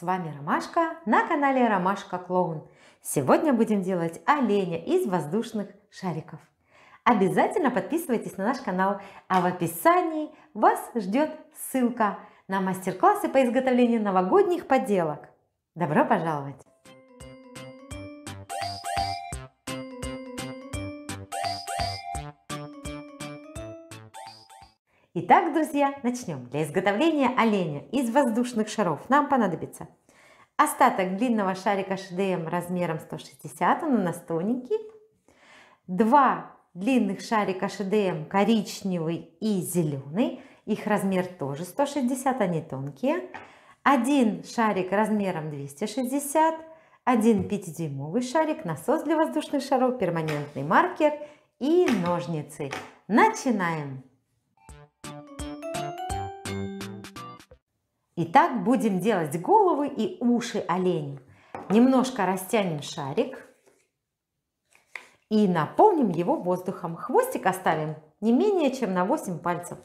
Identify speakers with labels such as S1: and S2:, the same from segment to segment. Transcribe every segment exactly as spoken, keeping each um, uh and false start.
S1: вами Ромашка на канале Ромашка Клоун. Сегодня будем делать оленя из воздушных шариков. Обязательно подписывайтесь на наш канал, а в описании вас ждет ссылка на мастер-классы по изготовлению новогодних поделок. Добро пожаловать! Итак, друзья, начнем. Для изготовления оленя из воздушных шаров нам понадобится остаток длинного шарика эйч ди эм размером сто шестьдесят, он у нас тоненький, два длинных шарика эйч ди эм коричневый и зеленый, их размер тоже сто шестьдесят, они тонкие, один шарик размером двести шестьдесят, один пятидюймовый шарик, насос для воздушных шаров, перманентный маркер и ножницы. Начинаем! Итак, будем делать головы и уши оленя. Немножко растянем шарик и наполним его воздухом. Хвостик оставим не менее чем на восемь пальцев.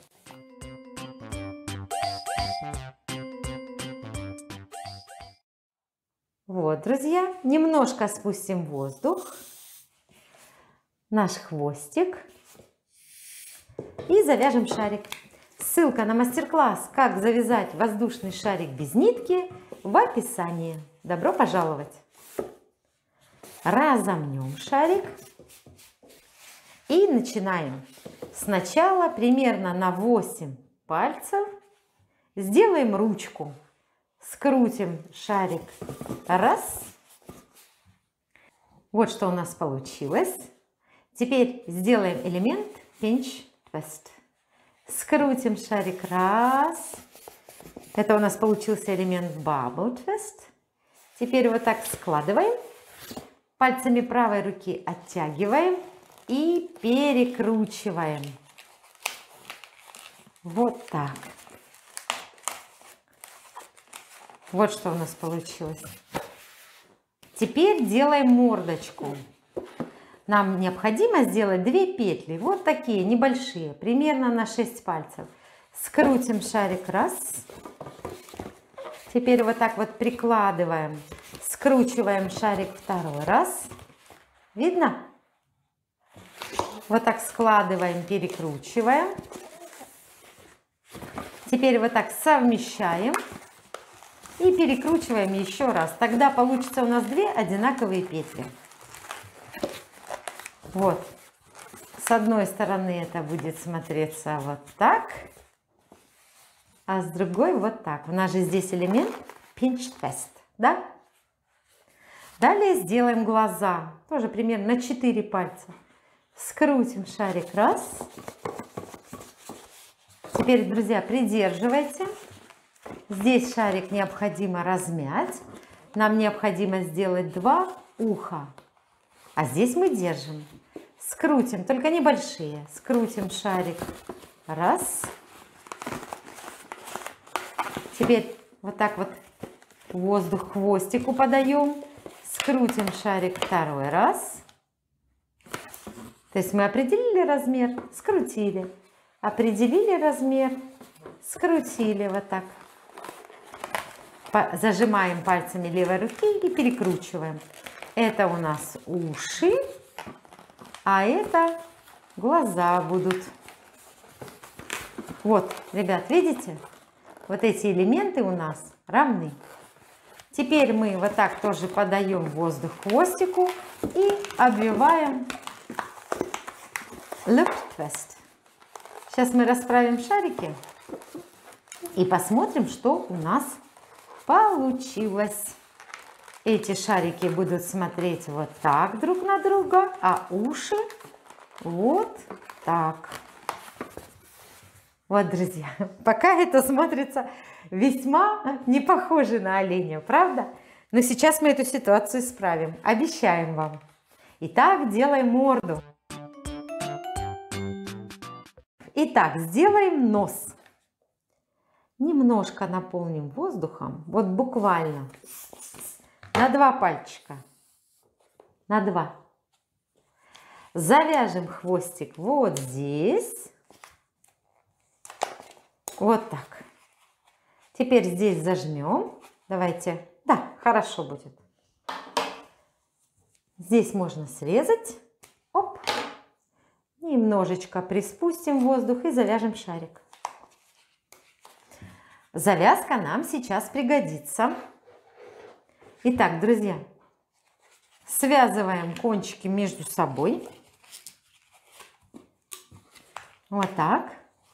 S1: Вот, друзья, немножко спустим воздух, наш хвостик и завяжем шарик. Ссылка на мастер-класс «Как завязать воздушный шарик без нитки» в описании. Добро пожаловать! Разомнем шарик и начинаем. Сначала примерно на восемь пальцев сделаем ручку. Скрутим шарик. Раз. Вот что у нас получилось. Теперь сделаем элемент Pinch Twist. Скрутим шарик. Раз. Это у нас получился элемент Bubble Twist. Теперь вот так складываем. Пальцами правой руки оттягиваем и перекручиваем. Вот так. Вот что у нас получилось. Теперь делаем мордочку. Нам необходимо сделать две петли, вот такие небольшие, примерно на шесть пальцев. Скрутим шарик. Раз. Теперь вот так вот прикладываем, скручиваем шарик второй раз. Видно? Вот так складываем, перекручиваем. Теперь вот так совмещаем и перекручиваем еще раз. Тогда получится у нас две одинаковые петли. Вот, с одной стороны это будет смотреться вот так, а с другой вот так. У нас же здесь элемент Pinch Twist, да? Далее сделаем глаза, тоже примерно на четыре пальца. Скрутим шарик. Раз. Теперь, друзья, придерживайте. Здесь шарик необходимо размять. Нам необходимо сделать два уха. А здесь мы держим. Скрутим, только небольшие. Скрутим шарик. Раз. Теперь вот так вот воздух к хвостику подаем. Скрутим шарик второй раз. То есть мы определили размер, скрутили. Определили размер, скрутили вот так. Зажимаем пальцами левой руки и перекручиваем. Это у нас уши, а это глаза будут. Вот, ребят, видите? Вот эти элементы у нас равны. Теперь мы вот так тоже подаем воздух к хвостику и обвиваем Loop Twist. Сейчас мы расправим шарики и посмотрим, что у нас получилось. Эти шарики будут смотреть вот так друг на друга, а уши вот так. Вот, друзья, пока это смотрится весьма не похоже на оленя, правда? Но сейчас мы эту ситуацию исправим, обещаем вам. Итак, делаем морду. Итак, сделаем нос. Немножко наполним воздухом, вот буквально. На два пальчика. На два. Завяжем хвостик вот здесь. Вот так. Теперь здесь зажмем. Давайте Да, хорошо будет. Здесь можно срезать. Оп. Немножечко приспустим воздух и завяжем шарик. Завязка нам сейчас пригодится. Итак, друзья, связываем кончики между собой. Вот так.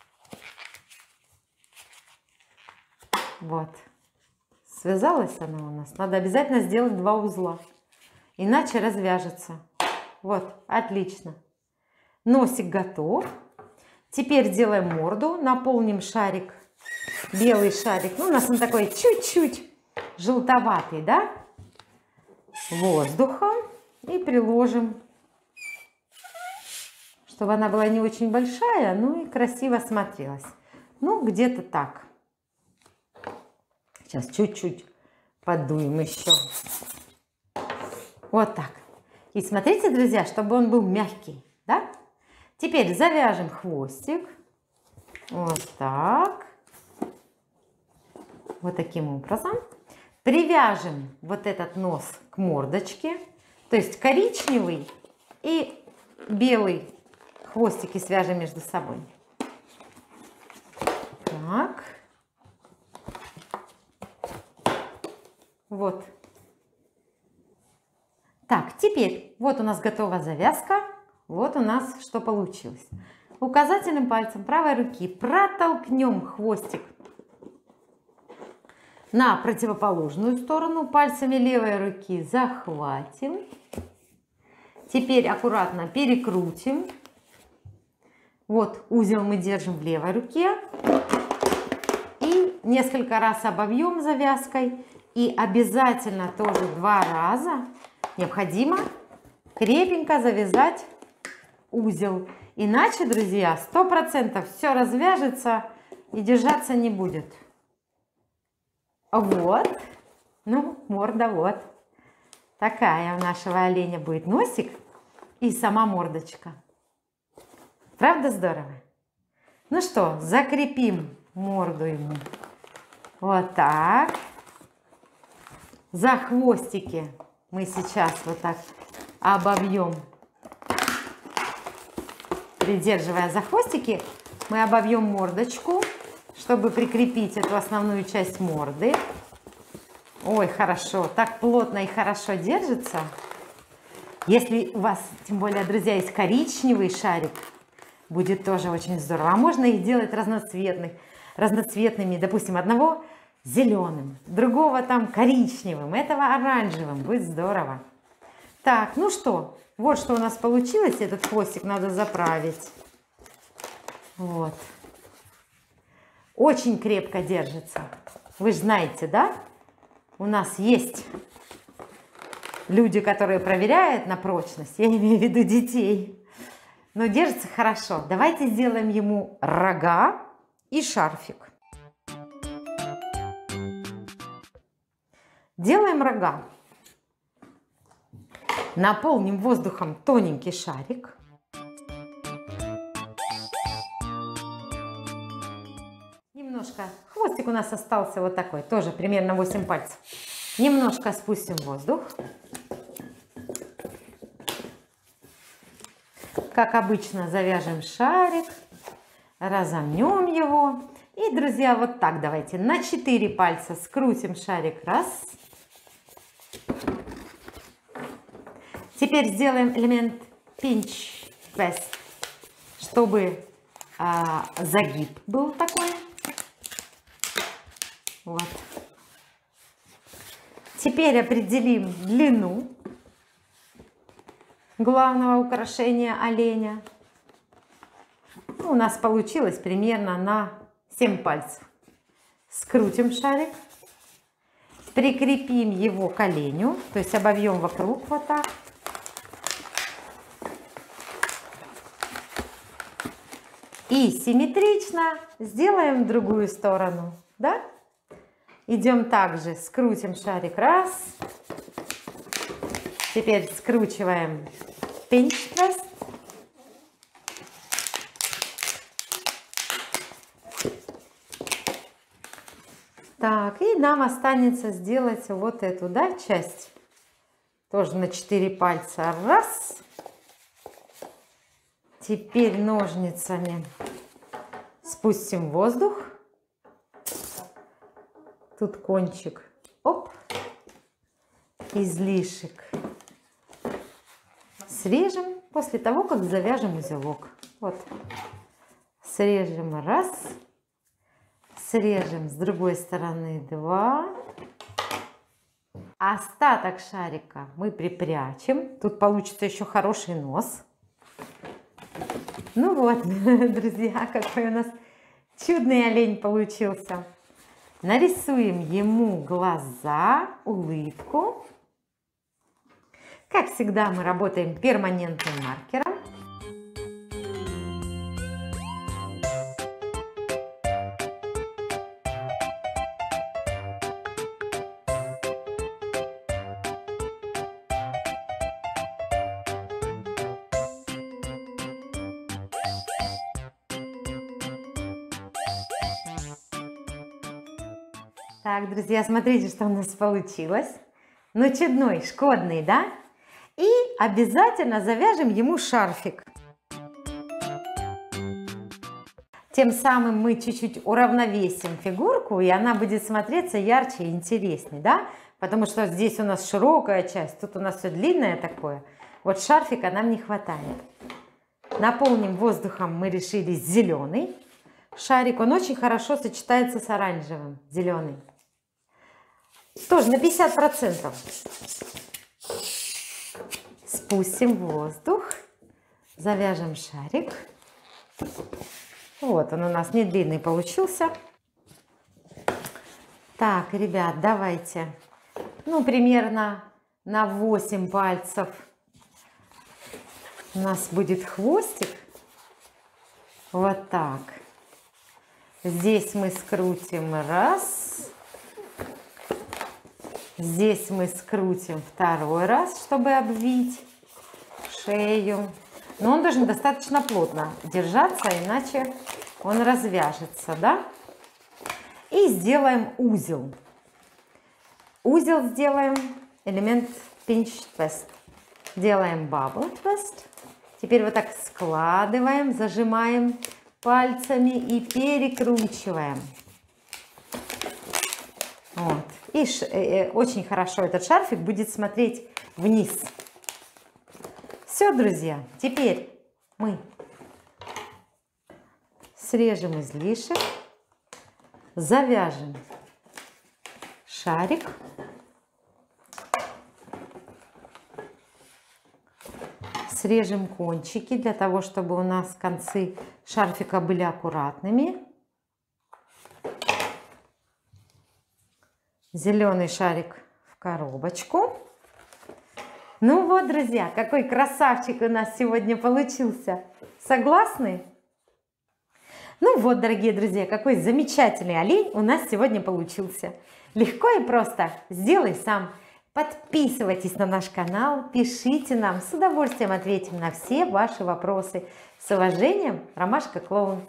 S1: Вот. Связалась она у нас. Надо обязательно сделать два узла. Иначе развяжется. Вот, отлично. Носик готов. Теперь делаем морду. Наполним шарик, белый шарик. Ну, у нас он такой чуть-чуть желтоватый, да? Воздухом. И приложим, чтобы она была не очень большая, ну и красиво смотрелась. Ну, где-то так. Сейчас чуть-чуть подуем еще. Вот так. И смотрите, друзья, чтобы он был мягкий, да? Теперь завяжем хвостик. Вот так. Вот таким образом. Привяжем вот этот нос к мордочке. То есть коричневый и белый хвостики свяжем между собой. Так. Вот. Так, теперь вот у нас готова завязка. Вот у нас что получилось. Указательным пальцем правой руки протолкнем хвостик на противоположную сторону. Пальцами левой руки захватим. Теперь аккуратно перекрутим. Вот узел мы держим в левой руке. И несколько раз обовьем завязкой. И обязательно тоже два раза необходимо крепенько завязать узел. Иначе, друзья, сто процентов все развяжется и держаться не будет. Вот. Ну, морда вот. Такая у нашего оленя будет носик и сама мордочка. Правда здорово? Ну что, закрепим морду ему. Вот так. За хвостики мы сейчас вот так обовьем. Придерживая за хвостики, мы обовьем мордочку, чтобы прикрепить эту основную часть морды. Ой, хорошо, так плотно и хорошо держится. Если у вас, тем более, друзья, есть коричневый шарик, будет тоже очень здорово. А можно их делать разноцветных, разноцветными, допустим, одного зеленым, другого там коричневым, этого оранжевым. Будет здорово. Так, ну что, вот что у нас получилось. Этот хвостик надо заправить. Вот. Очень крепко держится. Вы же знаете, да? У нас есть люди, которые проверяют на прочность. Я имею в виду детей. Но держится хорошо. Давайте сделаем ему рога и шарфик. Делаем рога. Наполним воздухом тоненький шарик. Немножко, хвостик у нас остался вот такой, тоже примерно восемь пальцев. Немножко спустим воздух. Как обычно, завяжем шарик, разомнем его. И, друзья, вот так давайте на четыре пальца скрутим шарик. Раз. Теперь сделаем элемент pinch twist, чтобы а, загиб был такой. Вот. Теперь определим длину главного украшения оленя. У нас получилось примерно на семь пальцев. Скрутим шарик, прикрепим его к оленю, то есть обовьем вокруг вот так. И симметрично сделаем другую сторону, да? Идем также, скрутим шарик, раз. Теперь скручиваем pinch twist. Так, и нам останется сделать вот эту, да, часть. Тоже на четыре пальца. Раз. Теперь ножницами спустим воздух. Тут кончик. Оп. Излишек срежем после того, как завяжем узелок. Вот. Срежем раз. Срежем с другой стороны два. Остаток шарика мы припрячем. Тут получится еще хороший нос. Ну вот, друзья, какой у нас чудный олень получился. Нарисуем ему глаза, улыбку. Как всегда, мы работаем перманентным маркером. Так, друзья, смотрите, что у нас получилось. Ну, чудной, шкодный, да? И обязательно завяжем ему шарфик. Тем самым мы чуть-чуть уравновесим фигурку, и она будет смотреться ярче и интереснее, да? Потому что здесь у нас широкая часть, тут у нас все длинное такое. Вот шарфика нам не хватает. Наполним воздухом, мы решили, зеленый шарик. Он очень хорошо сочетается с оранжевым, зеленый. Тоже на пятьдесят процентов. Спустим воздух, завяжем шарик. Вот он у нас не длинный получился. Так, ребят, давайте, ну, примерно на восемь пальцев у нас будет хвостик. Вот так. Здесь мы скрутим раз. Здесь мы скрутим второй раз, чтобы обвить шею. Но он должен достаточно плотно держаться, иначе он развяжется, да? И сделаем узел. Узел сделаем, элемент pinch twist. Делаем bubble twist. Теперь вот так складываем, зажимаем пальцами и перекручиваем. Вот. И ш, э, очень хорошо этот шарфик будет смотреть вниз. Все, друзья, теперь мы срежем излишек, завяжем шарик. Срежем кончики для того, чтобы у нас концы шарфика были аккуратными. Зеленый шарик в коробочку. Ну вот, друзья, какой красавчик у нас сегодня получился. Согласны? Ну вот, дорогие друзья, какой замечательный олень у нас сегодня получился. Легко и просто. Сделай сам. Подписывайтесь на наш канал, пишите нам. С удовольствием ответим на все ваши вопросы. С уважением, Ромашка Клоун.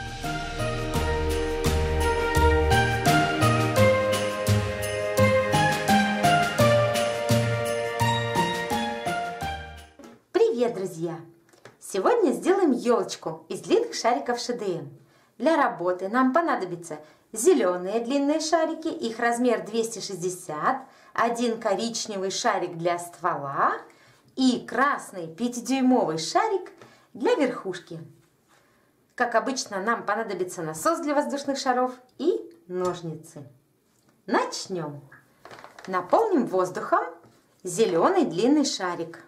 S1: Привет, друзья! Сегодня сделаем елочку из длинных шариков эйч ди эм. Для работы нам понадобятся зеленые длинные шарики, их размер двести шестьдесят, один коричневый шарик для ствола и красный пятидюймовый шарик для верхушки. Как обычно, нам понадобится насос для воздушных шаров и ножницы. Начнем. Наполним воздухом зеленый длинный шарик.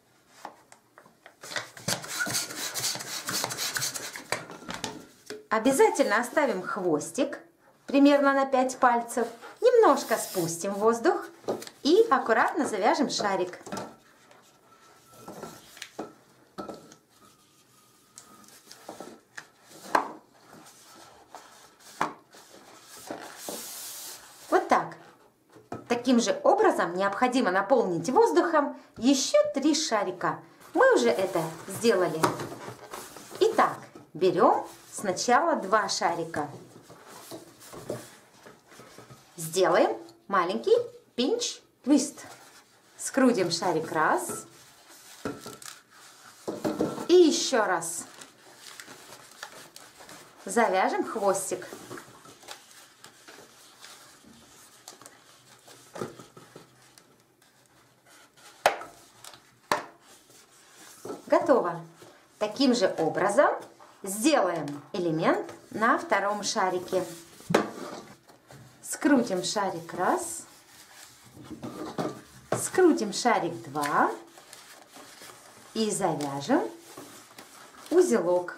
S1: Обязательно оставим хвостик, примерно на пять пальцев. Немножко спустим воздух и аккуратно завяжем шарик. Вот так. Таким же образом необходимо наполнить воздухом еще три шарика. Мы уже это сделали. Итак, берем сначала два шарика. Сделаем маленький пинч-твист. Скрутим шарик раз. И еще раз. Завяжем хвостик. Готово. Таким же образом сделаем элемент на втором шарике. Скрутим шарик раз. Скрутим шарик два. И завяжем узелок.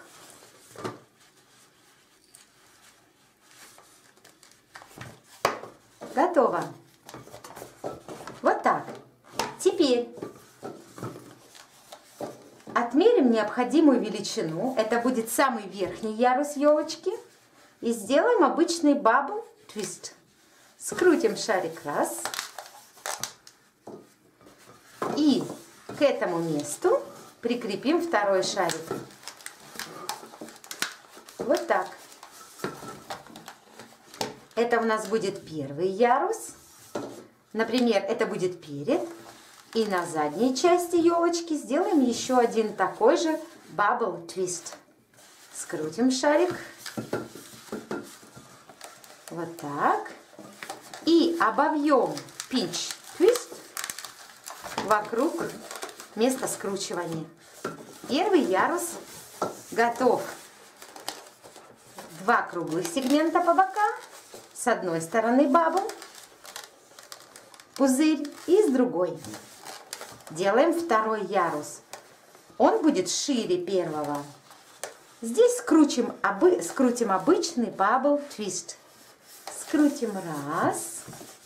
S1: Готово. Вот так. Теперь отмерим необходимую величину. Это будет самый верхний ярус елочки. И сделаем обычный бабл твист. Скрутим шарик раз. И к этому месту прикрепим второй шарик. Вот так. Это у нас будет первый ярус. Например, это будет перед. И на задней части елочки сделаем еще один такой же бабл твист. Скрутим шарик. Вот так. И обовьем пинч твист вокруг места скручивания. Первый ярус готов. Два круглых сегмента по бокам. С одной стороны бабл, пузырь, и с другой. Делаем второй ярус. Он будет шире первого. Здесь скрутим, обы, скрутим обычный бабл твист. Скрутим раз.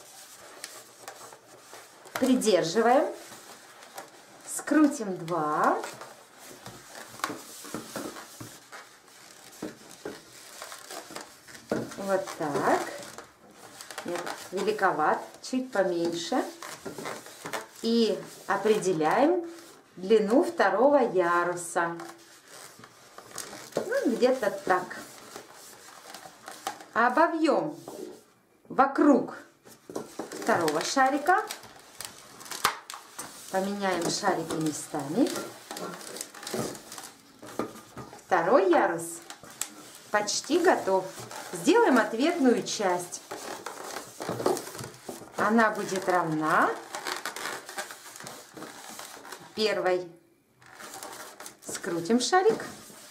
S1: Придерживаем. Скрутим два. Вот так. Нет, великоват, чуть поменьше. И определяем длину второго яруса. Ну, где-то так. Обовьем вокруг второго шарика. Поменяем шарики местами. Второй ярус почти готов. Сделаем ответную часть. Она будет равна первой. Скрутим шарик.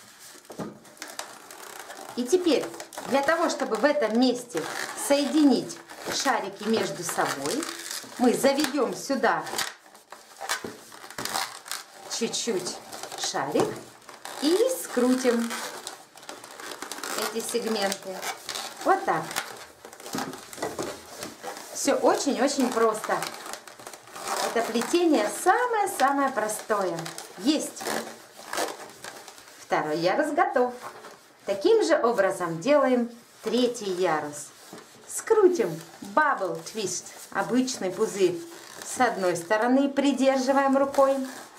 S1: И теперь, для того, чтобы в этом месте соединить шарики между собой, мы заведем сюда чуть-чуть шарик и скрутим эти сегменты. Вот так. Все очень-очень просто. Это плетение самое-самое простое. Есть. Второй ярус готов. Таким же образом делаем третий ярус. Скрутим бабл твист, обычный пузырь, с одной стороны, придерживаем рукой.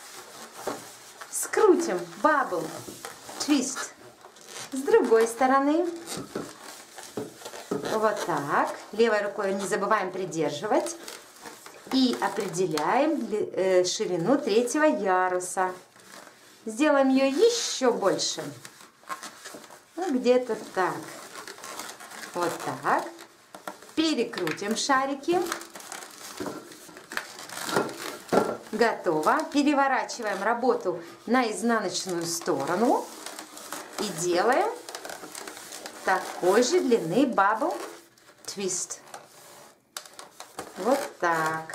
S1: Скрутим бабл твист с другой стороны. Вот так. Левой рукой не забываем придерживать. И определяем ширину третьего яруса. Сделаем ее еще больше. Ну, где-то так. Вот так. Перекрутим шарики. Готово. Переворачиваем работу на изнаночную сторону. И делаем такой же длины бабл твист. Вот так.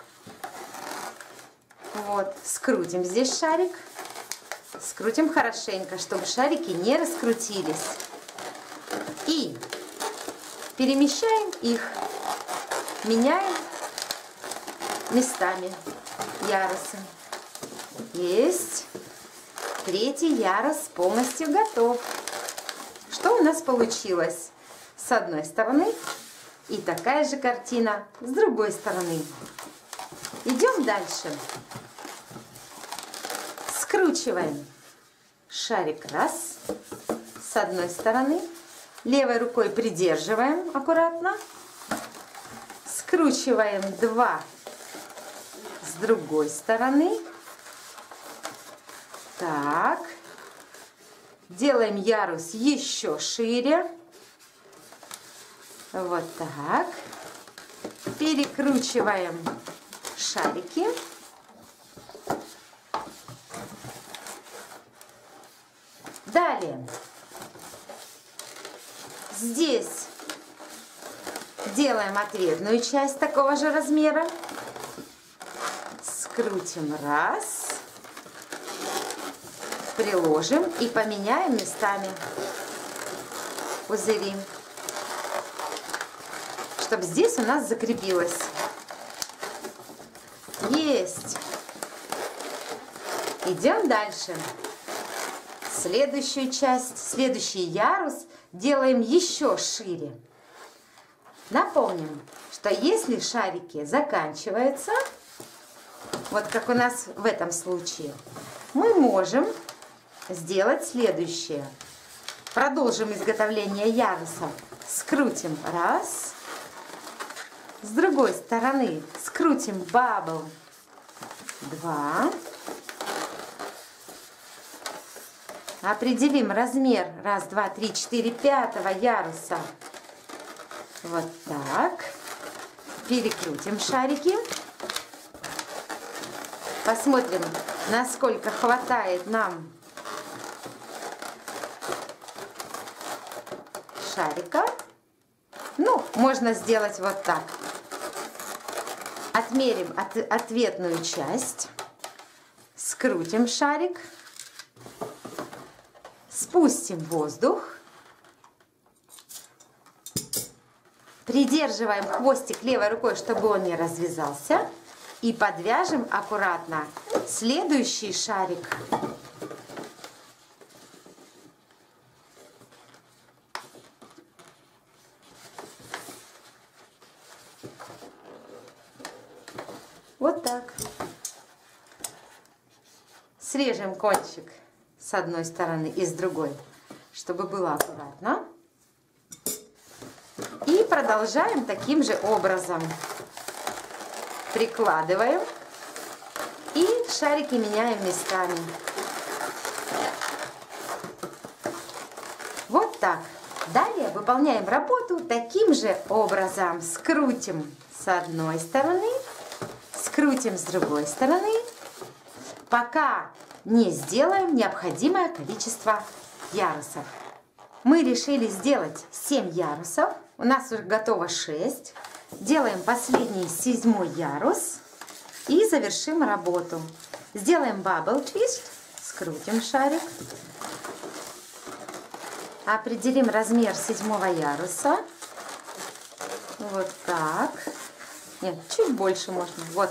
S1: Вот. Скрутим здесь шарик. Скрутим хорошенько, чтобы шарики не раскрутились. И перемещаем их. Меняем местами ярусы. Есть. Третий ярус полностью готов. Что у нас получилось? С одной стороны и такая же картина с другой стороны. Идем дальше. Скручиваем шарик раз с одной стороны. Левой рукой придерживаем аккуратно. скручиваем два с другой стороны. Так, делаем ярус еще шире. Вот так. Перекручиваем шарики. Далее здесь делаем ответную часть такого же размера. Скрутим раз. Приложим и поменяем местами пузыри, чтобы здесь у нас закрепилось. Есть. Идем дальше. Следующую часть, следующий ярус делаем еще шире. Напомним, что если шарики заканчиваются, вот как у нас в этом случае, мы можем сделать следующее. Продолжим изготовление яруса. Скрутим раз. С другой стороны скрутим бабл два. Определим размер раз, два, три, четыре, пятого яруса. Вот так. Перекрутим шарики. Посмотрим, насколько хватает нам шарика. Ну, можно сделать вот так. Отмерим от, ответную часть. Скрутим шарик. Спустим воздух. Придерживаем хвостик левой рукой, чтобы он не развязался. И подвяжем аккуратно следующий шарик. Вот так. Срежем кончик с одной стороны и с другой, чтобы было аккуратно. И продолжаем таким же образом. Прикладываем и шарики меняем местами. Вот так. Далее выполняем работу таким же образом. Скрутим с одной стороны, скрутим с другой стороны, пока не сделаем необходимое количество ярусов. Мы решили сделать семь ярусов. У нас уже готово шесть. Делаем последний седьмой ярус и завершим работу. Сделаем бабл твист, скрутим шарик, определим размер седьмого яруса. Вот так. Нет, чуть больше можно. Вот.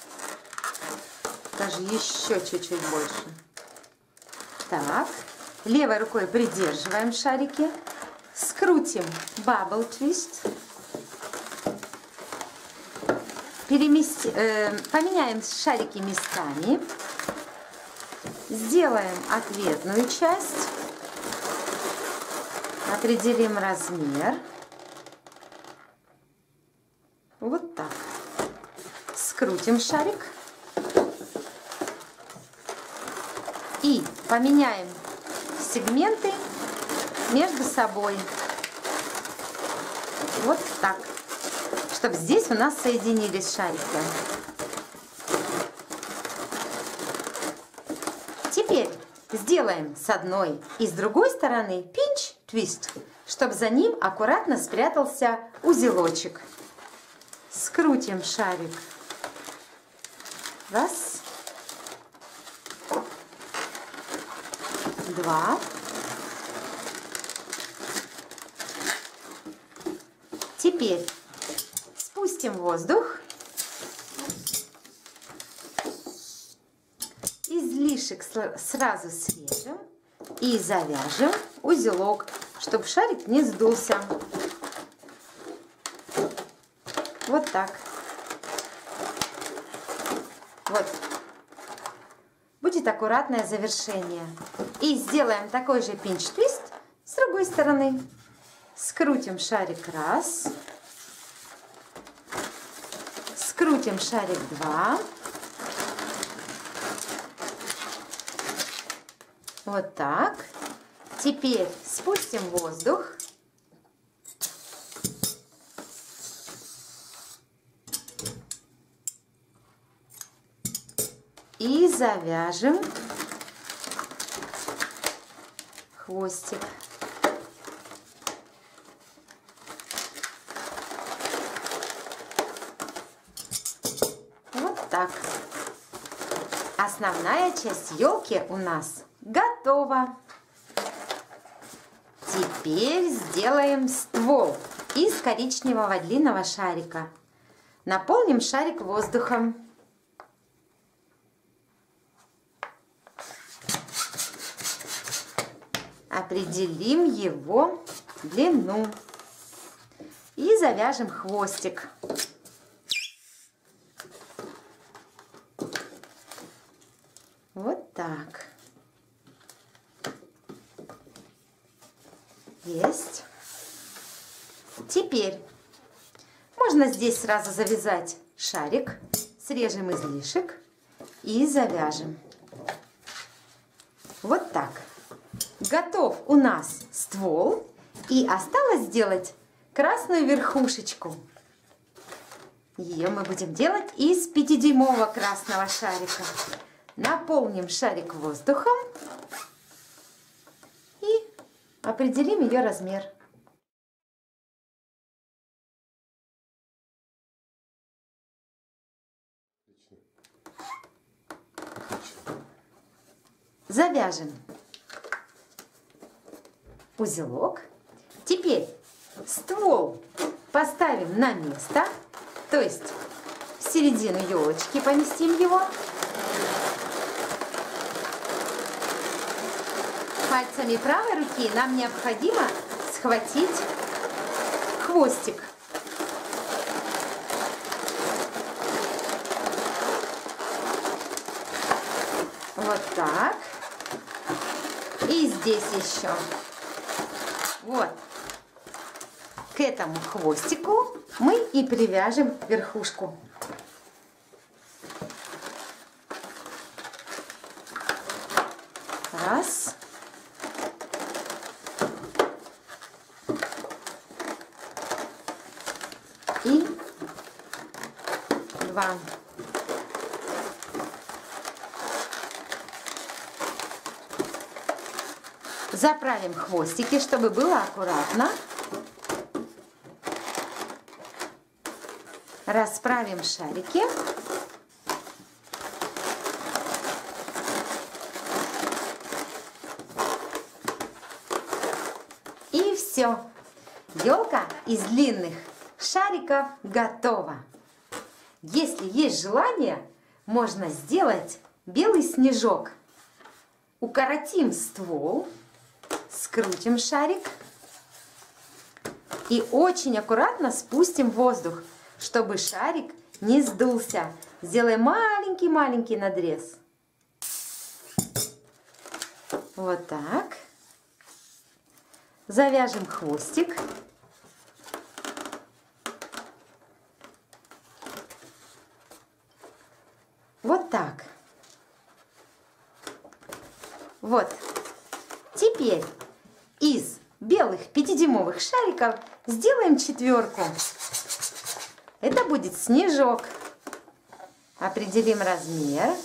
S1: Даже еще чуть-чуть больше. Так. Левой рукой придерживаем шарики. Скрутим бабл твист. Перемести, э, поменяем шарики местами. Сделаем ответную часть. Определим размер. Вот так. Скрутим шарик. И поменяем сегменты между собой. Вот так. Чтобы здесь у нас соединились шарики. Теперь сделаем с одной и с другой стороны пинч-твист, чтобы за ним аккуратно спрятался узелочек. Скрутим шарик. Раз. Два. Теперь спустим воздух. Излишек сразу срежем и завяжем узелок, чтобы шарик не сдулся. Вот так. Вот. Будет аккуратное завершение. И сделаем такой же пинч-твист с другой стороны. Скрутим шарик раз. Скрутим шарик два. Вот так. Теперь спустим воздух. И завяжем хвостик. Вот так. Основная часть елки у нас готова. Теперь сделаем ствол из коричневого длинного шарика. Наполним шарик воздухом. Определим его длину и завяжем хвостик. Вот так. Есть. Теперь можно здесь сразу завязать шарик, срежем излишек и завяжем. Вот так. Готов у нас ствол, и осталось сделать красную верхушечку. Ее мы будем делать из пятидюймового красного шарика. Наполним шарик воздухом и определим ее размер. Завяжем узелок. Теперь ствол поставим на место, то есть в середину елочки поместим его. Пальцами правой руки нам необходимо схватить хвостик. Вот так. И здесь еще. Вот. К этому хвостику мы и привяжем верхушку. Раз. И два. Заправим хвостики, чтобы было аккуратно. Расправим шарики. И все. Елка из длинных шариков готова. Если есть желание, можно сделать белый снежок. Укоротим ствол, скрутим шарик и очень аккуратно спустим воздух, чтобы шарик не сдулся. Сделаем маленький-маленький надрез. Вот так. Завяжем хвостик. Вот так. Вот. Теперь из белых пятидюймовых шариков сделаем четверку. Это будет снежок. Определим размер.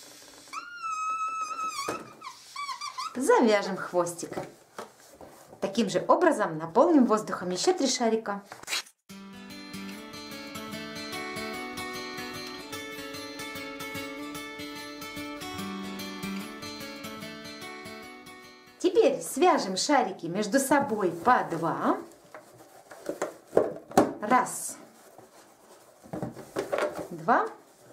S1: Завяжем хвостик. Таким же образом наполним воздухом еще три шарика. Теперь свяжем шарики между собой по два. Раз. Два.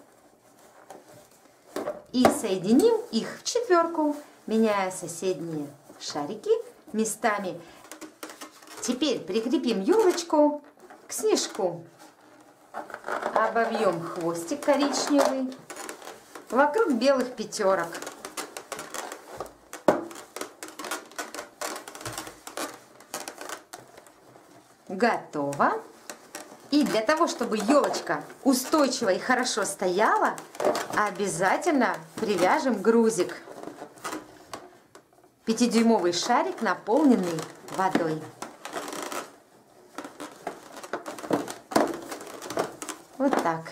S1: И соединим их в четверку, меняя соседние шарики местами. Теперь прикрепим елочку к снежку. Обовьем хвостик коричневый вокруг белых пятерок. Готово. И для того, чтобы елочка устойчиво и хорошо стояла, обязательно привяжем грузик. Пятидюймовый шарик, наполненный водой. Вот так.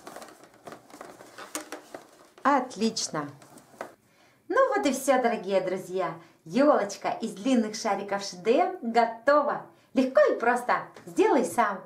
S1: Отлично. Ну вот и все, дорогие друзья. Елочка из длинных шариков эйч ди эм готова. Легко и просто. Сделай сам.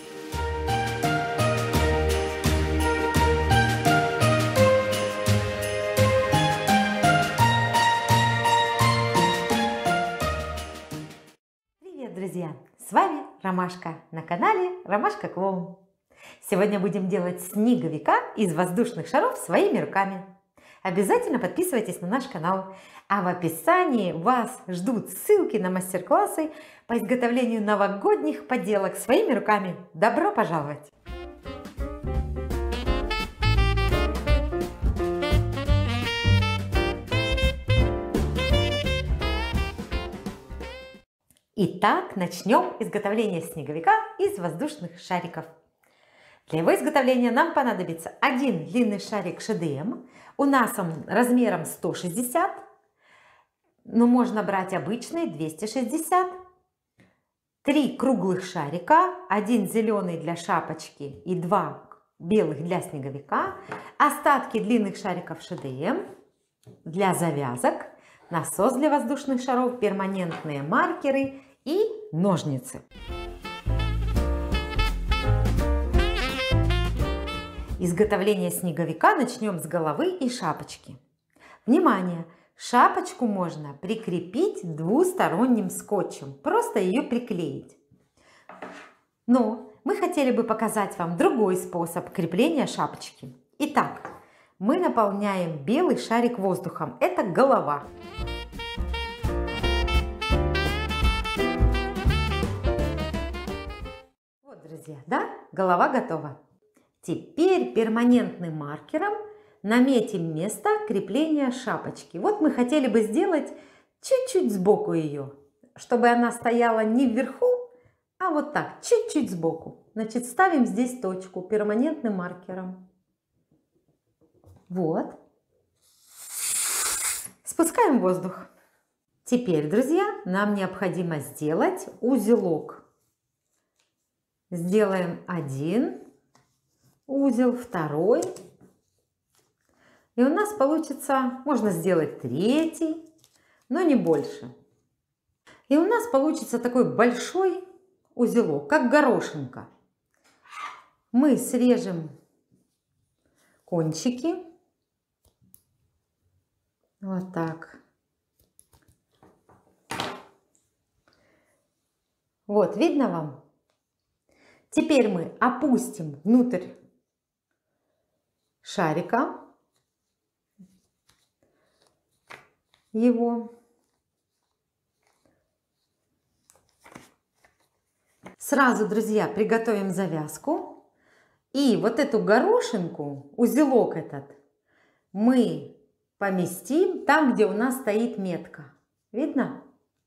S1: Привет, друзья! С вами Ромашка на канале Ромашка Клоун. Сегодня будем делать снеговика из воздушных шаров своими руками. Обязательно подписывайтесь на наш канал. А в описании вас ждут ссылки на мастер-классы по изготовлению новогодних поделок своими руками. Добро пожаловать! Итак, начнем изготовление снеговика из воздушных шариков. Для его изготовления нам понадобится один длинный шарик эйч ди эм. У нас он размером сто шестьдесят, но можно брать обычный двести шестьдесят. Три круглых шарика, один зеленый для шапочки и два белых для снеговика. Остатки длинных шариков эйч ди эм для завязок, насос для воздушных шаров, перманентные маркеры и ножницы. Изготовление снеговика начнем с головы и шапочки. Внимание! Шапочку можно прикрепить двусторонним скотчем, просто ее приклеить. Но мы хотели бы показать вам другой способ крепления шапочки. Итак, мы наполняем белый шарик воздухом. Это голова. Вот, друзья, да? Голова готова. Теперь перманентным маркером наметим место крепления шапочки. Вот мы хотели бы сделать чуть-чуть сбоку ее, чтобы она стояла не вверху, а вот так, чуть-чуть сбоку. Значит, ставим здесь точку перманентным маркером. Вот. Спускаем воздух. Теперь, друзья, нам необходимо сделать узелок. Сделаем один узел, второй. И у нас получится, можно сделать третий, но не больше. И у нас получится такой большой узелок, как горошинка. Мы срежем кончики. Вот так. Вот, видно вам? Теперь мы опустим внутрь шарика его. Сразу, друзья, приготовим завязку. И вот эту горошинку, узелок этот, мы поместим там, где у нас стоит метка. Видно?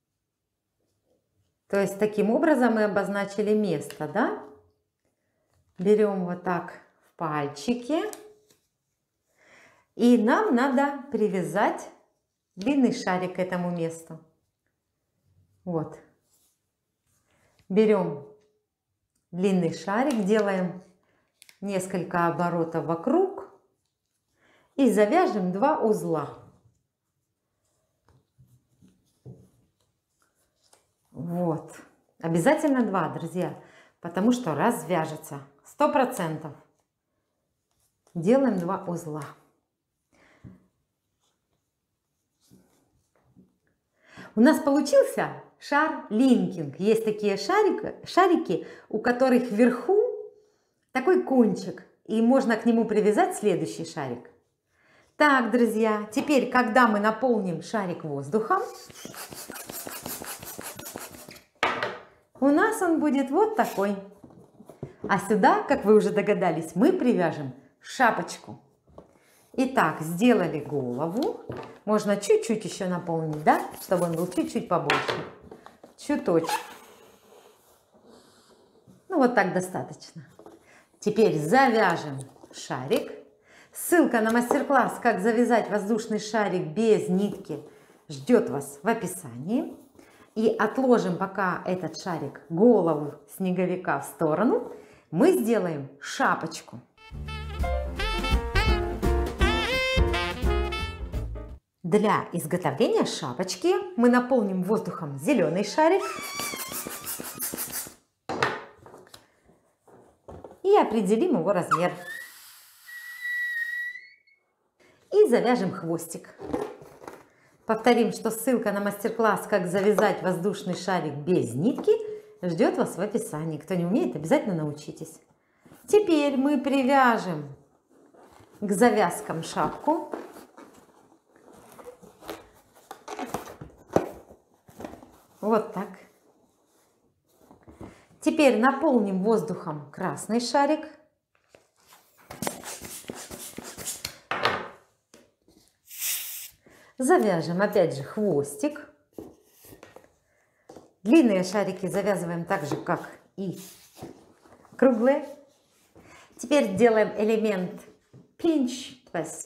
S1: То есть таким образом мы обозначили место, да? Берем вот так в пальчики. И нам надо привязать длинный шарик к этому месту. Вот. Берем длинный шарик, делаем несколько оборотов вокруг и завяжем два узла. Вот. Обязательно два, друзья, потому что развяжется. Сто процентов. Делаем два узла. У нас получился шар линкинг. Есть такие шарики, шарики, у которых вверху такой кончик, и можно к нему привязать следующий шарик. Так, друзья, теперь, когда мы наполним шарик воздухом, у нас он будет вот такой. А сюда, как вы уже догадались, мы привяжем шапочку. Итак, сделали голову. Можно чуть-чуть еще наполнить, да? Чтобы он был чуть-чуть побольше. Чуточек. Ну вот так достаточно. Теперь завяжем шарик. Ссылка на мастер-класс «Как завязать воздушный шарик без нитки» ждет вас в описании. И отложим пока этот шарик, голову снеговика, в сторону. Мы сделаем шапочку. Для изготовления шапочки мы наполним воздухом зеленый шарик и определим его размер. И завяжем хвостик. Повторим, что ссылка на мастер-класс «Как завязать воздушный шарик без нитки» ждет вас в описании. Кто не умеет, обязательно научитесь. Теперь мы привяжем к завязкам шапку. Вот так. Теперь наполним воздухом красный шарик. Завяжем опять же хвостик. Длинные шарики завязываем так же, как и круглые. Теперь делаем элемент pinch twist.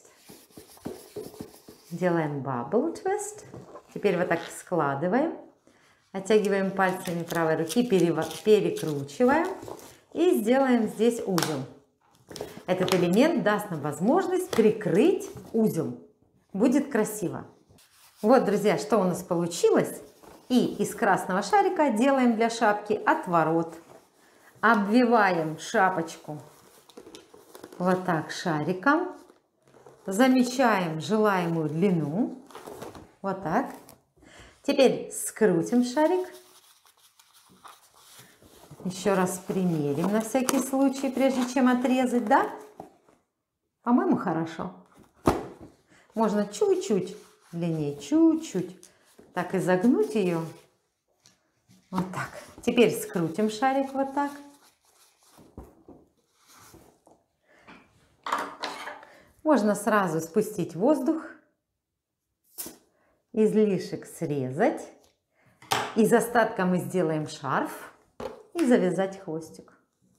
S1: Делаем bubble twist. Теперь вот так складываем. Оттягиваем пальцами правой руки, перекручиваем и сделаем здесь узел. Этот элемент даст нам возможность прикрыть узел. Будет красиво. Вот, друзья, что у нас получилось. И из красного шарика делаем для шапки отворот. Обвиваем шапочку вот так шариком. Замечаем желаемую длину. Вот так. Теперь скрутим шарик. Еще раз примерим на всякий случай, прежде чем отрезать, да? По-моему, хорошо. Можно чуть-чуть длиннее, чуть-чуть. Так изогнуть ее. Вот так. Теперь скрутим шарик вот так. Можно сразу спустить воздух. Излишек срезать. Из остатка мы сделаем шарф. И завязать хвостик.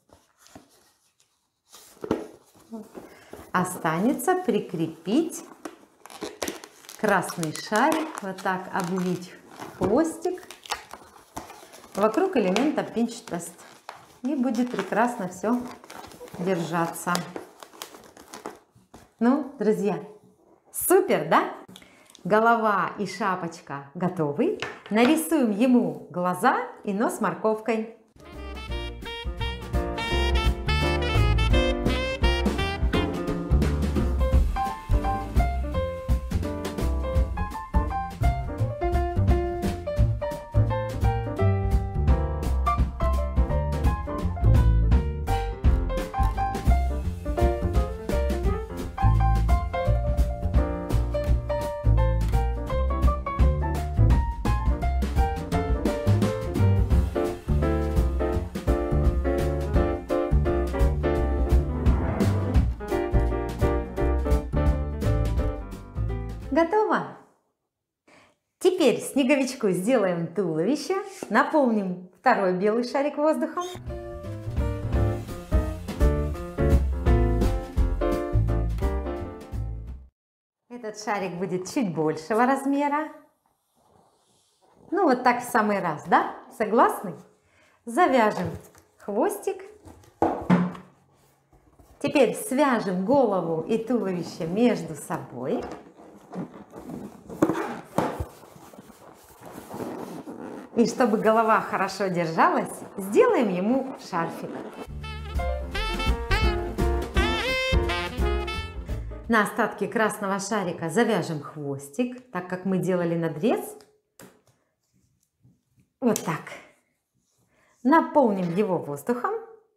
S1: Останется прикрепить красный шарик, вот так обвить хвостик вокруг элемента pinch twist. И будет прекрасно все держаться. Ну, друзья, супер, да? Голова и шапочка готовы. Нарисуем ему глаза и нос морковкой. Готово! Теперь снеговичку сделаем туловище, наполним второй белый шарик воздухом. Этот шарик будет чуть большего размера. Ну вот так в самый раз, да? Согласны? Завяжем хвостик. Теперь свяжем голову и туловище между собой. И чтобы голова хорошо держалась, сделаем ему шарфик. На остатки красного шарика завяжем хвостик, так как мы делали надрез. Вот так. Наполним его воздухом.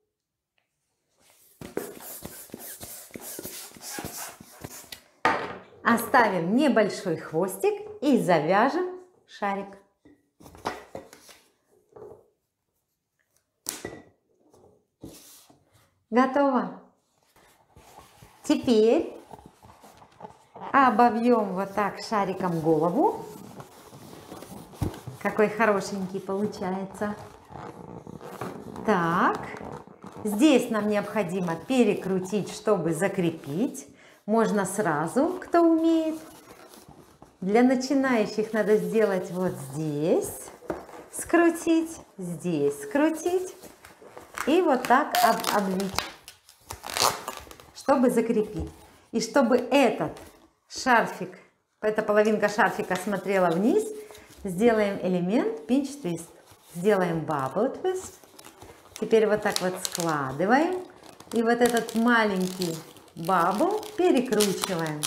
S1: Оставим небольшой хвостик и завяжем шарик. Готово. Теперь обовьем вот так шариком голову. Какой хорошенький получается. Так. Здесь нам необходимо перекрутить, чтобы закрепить. Можно сразу, кто умеет. Для начинающих надо сделать вот здесь, скрутить, здесь скрутить и вот так об, облить, чтобы закрепить. И чтобы этот шарфик, эта половинка шарфика смотрела вниз, сделаем элемент pinch twist. Сделаем bubble twist. Теперь вот так вот складываем. И вот этот маленький бабл перекручиваем.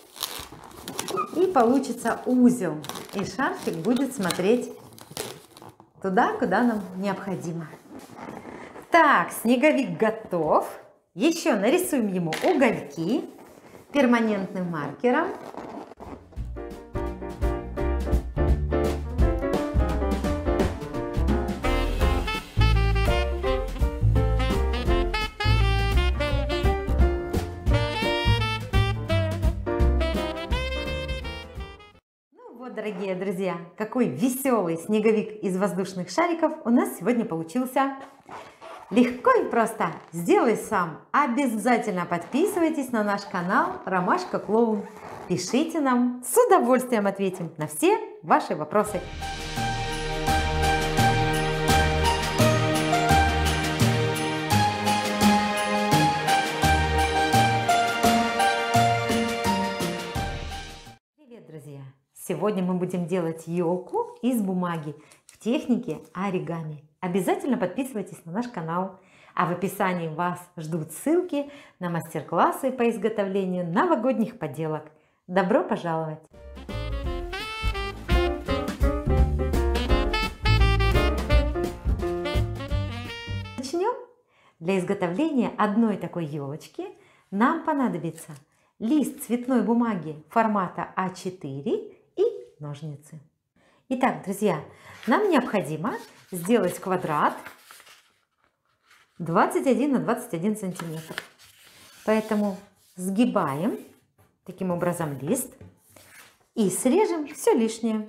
S1: И получится узел. И шарфик будет смотреть туда, куда нам необходимо. Так, снеговик готов. Еще нарисуем ему угольки перманентным маркером. Дорогие друзья, какой веселый снеговик из воздушных шариков у нас сегодня получился. Легко и просто. Сделай сам. Обязательно подписывайтесь на наш канал Ромашка Клоун. Пишите нам, с удовольствием ответим на все ваши вопросы. Привет, друзья! Сегодня мы будем делать елку из бумаги в технике оригами. Обязательно подписывайтесь на наш канал. А в описании вас ждут ссылки на мастер-классы по изготовлению новогодних поделок. Добро пожаловать! Начнем. Для изготовления одной такой елочки нам понадобится лист цветной бумаги формата а четыре и ножницы. Итак, друзья, нам необходимо сделать квадрат двадцать один на двадцать один сантиметр. Поэтому сгибаем таким образом лист и срежем все лишнее.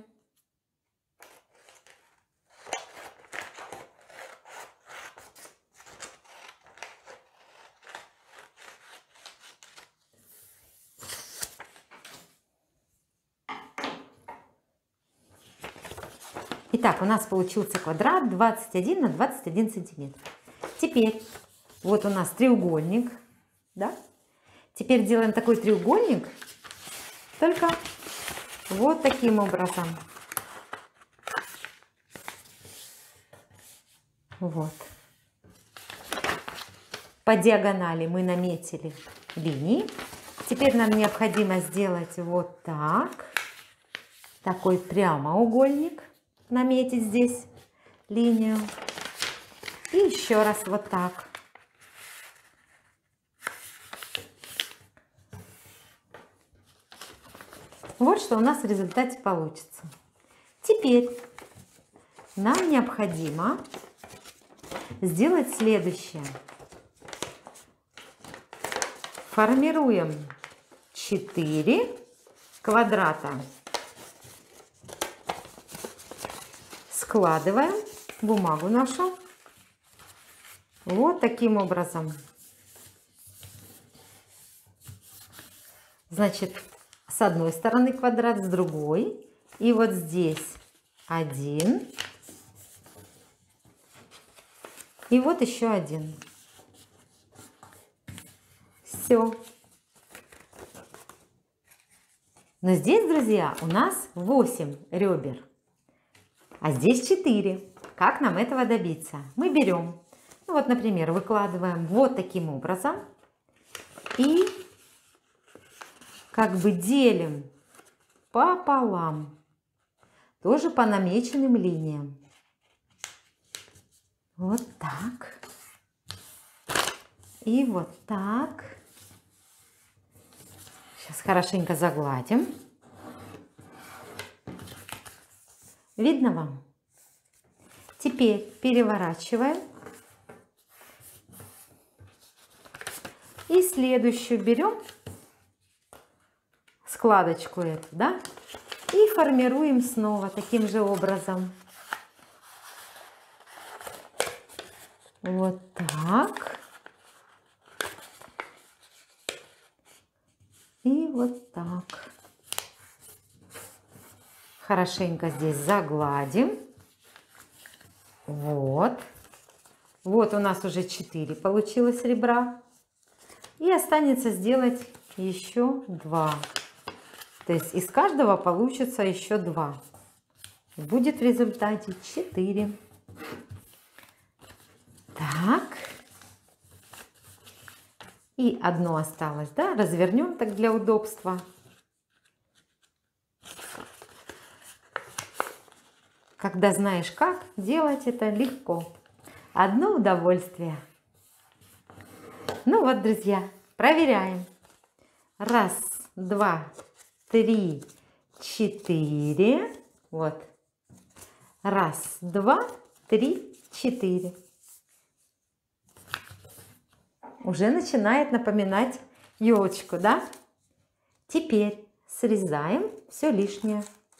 S1: Итак, у нас получился квадрат двадцать один на двадцать один сантиметр. Теперь вот у нас треугольник, да? Теперь делаем такой треугольник, только вот таким образом. Вот. По диагонали мы наметили линии. Теперь нам необходимо сделать вот так. Такой прямоугольник. Наметить здесь линию. И еще раз вот так. Вот что у нас в результате получится. Теперь нам необходимо сделать следующее. Формируем четыре квадрата. Складываем бумагу нашу вот таким образом. Значит, с одной стороны квадрат, с другой. И вот здесь один. И вот еще один. Все. Но здесь, друзья, у нас восемь ребер. А здесь четыре. Как нам этого добиться? Мы берем, ну вот, например, выкладываем вот таким образом и как бы делим пополам, тоже по намеченным линиям. Вот так. И вот так. Сейчас хорошенько загладим. Видно вам? Теперь переворачиваем. И следующую берем складочку эту, да? И формируем снова таким же образом. Вот так. И вот так. Хорошенько здесь загладим. Вот. Вот у нас уже четыре получилось ребра. И останется сделать еще два. То есть из каждого получится еще два. Будет в результате четыре. Так. И одно осталось, да? Развернем так для удобства. Когда знаешь как, делать это легко. Одно удовольствие. Ну вот, друзья, проверяем. Раз, два, три, четыре. Вот. Раз, два, три, четыре. Уже начинает напоминать елочку, да? Теперь срезаем все лишнее.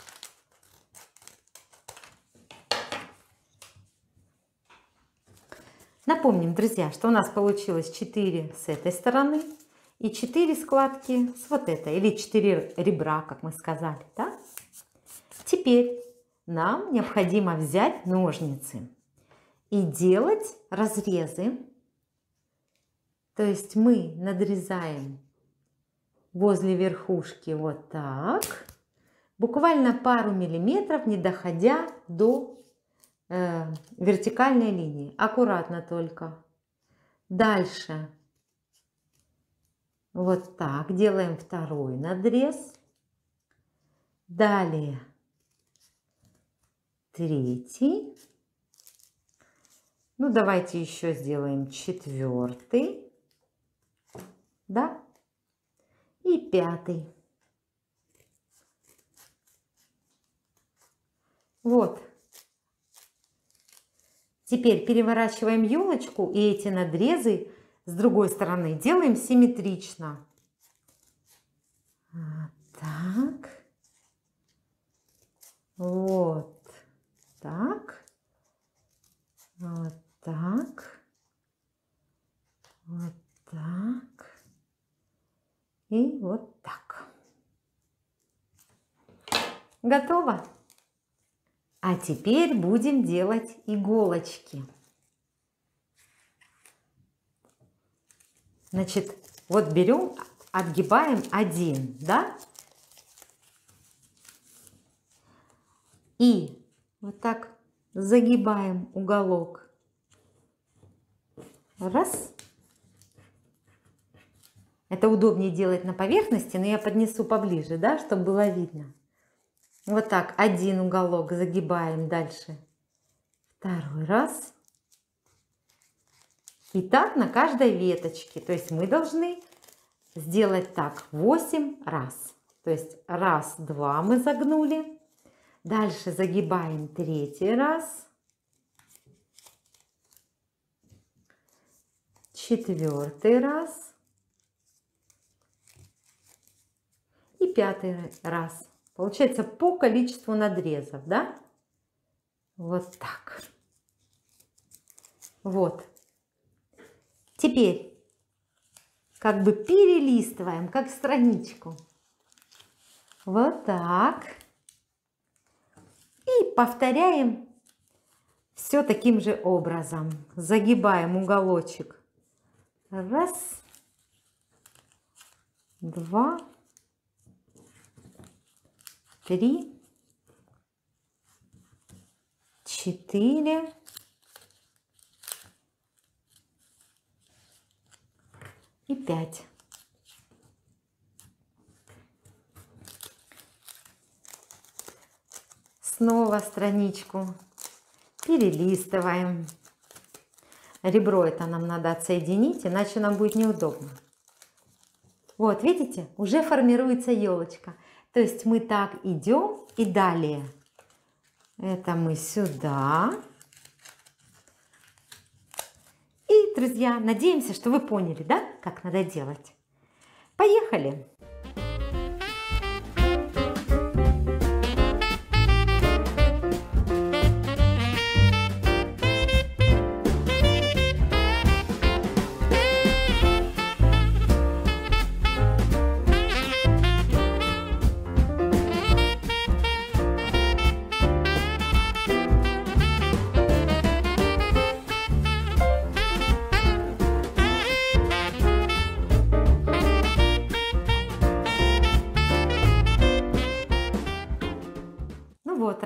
S1: Напомним, друзья, что у нас получилось четыре с этой стороны и четыре складки с вот этой, или четыре ребра, как мы сказали, да? Теперь нам необходимо взять ножницы и делать разрезы. То есть мы надрезаем возле верхушки вот так, буквально пару миллиметров, не доходя до э, вертикальной линии. Аккуратно только. Дальше вот так делаем второй надрез. Далее третий. Ну, давайте еще сделаем четвертый. Да? И пятый. Вот. Теперь переворачиваем елочку и эти надрезы с другой стороны делаем симметрично. Вот так. Вот так. Вот так. Вот так. И вот так. Готово. А теперь будем делать иголочки. Значит, вот берем, отгибаем один, да? И вот так загибаем уголок. Раз. Это удобнее делать на поверхности, но я поднесу поближе, да, чтобы было видно. Вот так, один уголок загибаем дальше. Второй раз. И так на каждой веточке. То есть мы должны сделать так восемь раз. То есть раз, два мы загнули. Дальше загибаем третий раз. Четвертый раз. И пятый раз. Получается по количеству надрезов, да? Вот так. Вот. Теперь как бы перелистываем, как страничку. Вот так. И повторяем все таким же образом. Загибаем уголочек. Раз. Два. Три, четыре, и пять. Снова страничку перелистываем. Ребро это нам надо отсоединить, иначе нам будет неудобно. Вот, видите, уже формируется елочка. То есть мы так идем и далее. Это мы сюда. И, друзья, надеемся, что вы поняли, да, как надо делать. Поехали!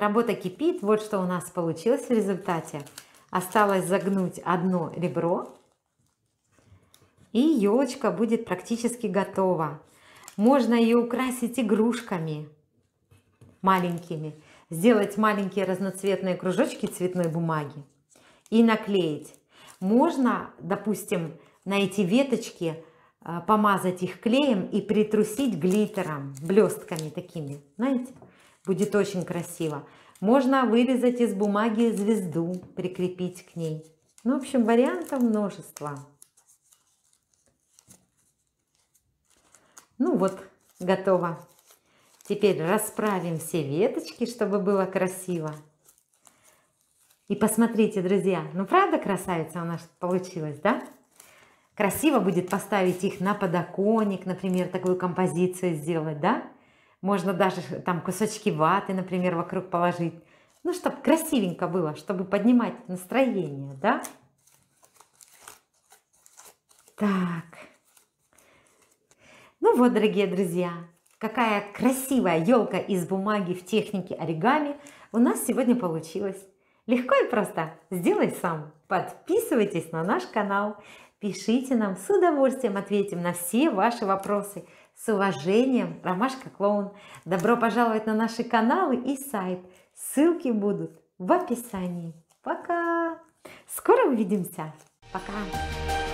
S1: работа кипит. Вот что у нас получилось в результате. Осталось загнуть одно ребро, и елочка будет практически готова. Можно ее украсить игрушками маленькими, сделать маленькие разноцветные кружочки цветной бумаги и наклеить. Можно, допустим, на эти веточки помазать их клеем и притрусить глиттером, блестками такими, знаете, будет очень красиво. Можно вырезать из бумаги звезду, прикрепить к ней. Ну, в общем, вариантов множество. Ну вот, готово. Теперь расправим все веточки, чтобы было красиво. И посмотрите, друзья, ну правда красавица у нас получилась, да? Красиво будет поставить их на подоконник, например, такую композицию сделать, да? Можно даже там кусочки ваты, например, вокруг положить. Ну, чтобы красивенько было, чтобы поднимать настроение, да? Так. Ну вот, дорогие друзья, какая красивая елка из бумаги в технике оригами у нас сегодня получилась. Легко и просто. Сделай сам. Подписывайтесь на наш канал. Пишите нам, с удовольствием ответим на все ваши вопросы. С уважением, Ромашка Клоун. Добро пожаловать на наши каналы и сайт. Ссылки будут в описании. Пока! Скоро увидимся. Пока!